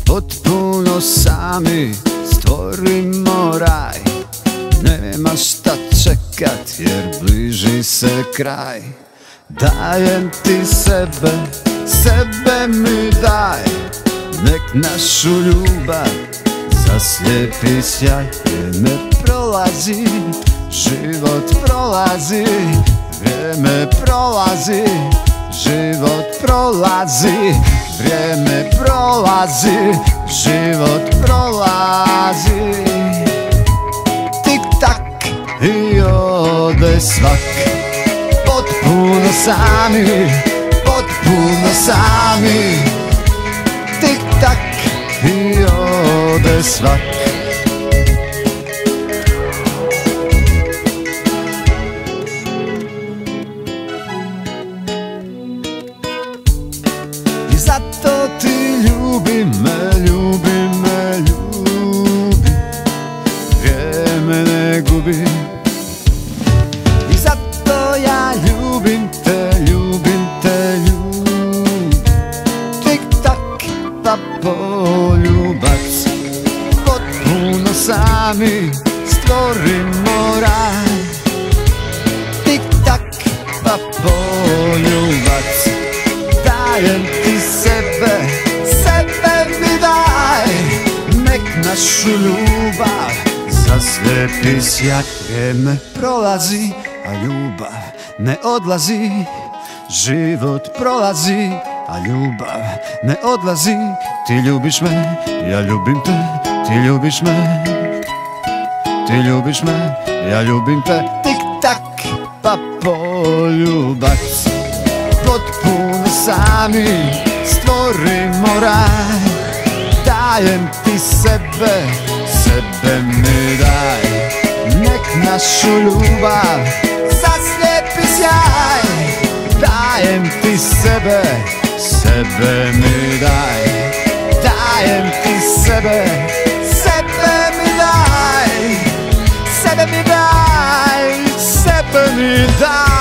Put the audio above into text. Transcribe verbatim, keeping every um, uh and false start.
Potpuno sami stvorimo raj, nema šta čekat jer bliži se kraj. Dajem ti sebe, sebe mi daj, nek našu ljubav zaslijepi sjaj. Vrijeme prolazi, život prolazi, vrijeme prolazi, život prolazi, vrijeme prolazi, život prolazi. Tik tak i ode svak, potpuno sami, potpuno sami. Tik tak i ode svak. I zato ti ljubi me, ljubi me, ljubi, vrijeme ne gubi. I zato ja ljubim te, ljubim te, ljubim. Tik tak pa poljubac, potpuno sami stvorimo raj. Tik tak pa poljubac, dajem ti sebe, sebe mi daj, nek našu ljubav zaslijepi sjaj. Vrijeme prolazi, a ljubav ne odlazi, život prolazi, a ljubav ne odlazi. Ti ljubiš me, ja ljubim te, ti ljubiš me, ti ljubiš me, ja ljubim te. Tik tak pa poljubac, potpuno sami stvorimo raj. Dajem ti sebe, sebe mi daj, nek našu ljubav zaslijepi sjaj. Dajem ti sebe, sebe mi daj, dajem ti sebe, sebe mi daj, sebe mi daj, sebe mi daj.